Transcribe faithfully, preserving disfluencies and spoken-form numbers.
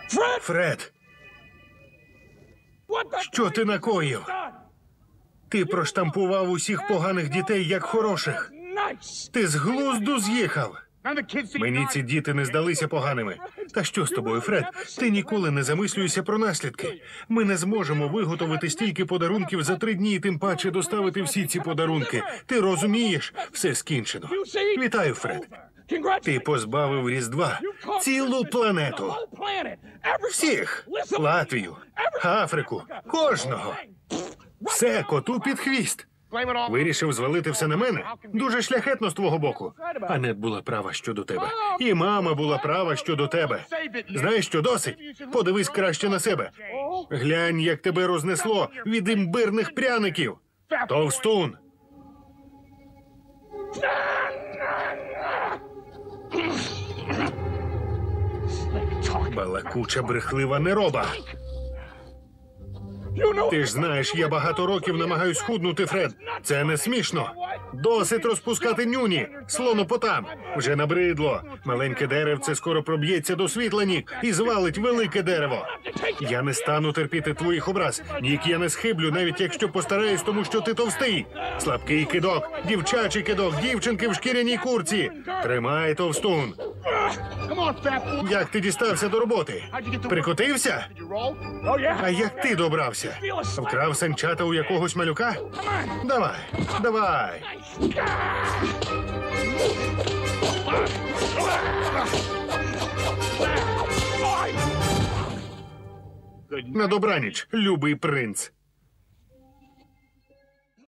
Фред! Що ти накоїв? Ти проштампував усіх поганих дітей як хороших. Ти з глузду з'їхав. Мені ці діти не здалися поганими. Та що з тобою, Фред? Ти ніколи не замислюєшся про наслідки. Ми не зможемо виготовити стільки подарунків за три дні і тим паче доставити всі ці подарунки. Ти розумієш? Все скінчено. Вітаю, Фред. Ти позбавив Різдва цілу планету. Всіх. Латвію, Африку, кожного. Все коту під хвіст. Вирішив звалити все на мене? Дуже шляхетно з твого боку. Анет була права щодо тебе. І мама була права щодо тебе. Знаєш що, досить? Подивись краще на себе. Глянь, як тебе рознесло від імбирних пряників. Товстун. Балакуча брехлива нероба. Ти ж знаєш, я багато років намагаюсь худнути, Фред. Це не смішно. Досить розпускати нюні, слонопотам. Вже набридло. Маленьке деревце скоро проб'ється до світла ніг і звалить велике дерево. Я не стану терпіти твоїх образ. Нік я не схиблю, навіть якщо постараюсь, тому що ти товстий. Слабкий кидок, дівчачий кидок, дівчинки в шкіряній курці. Тримай, товстун. Як ти дістався до роботи? Прикотився? А як ти добрався? Вкрав санчата у якогось малюка? Давай, давай. На добраніч, любий принц.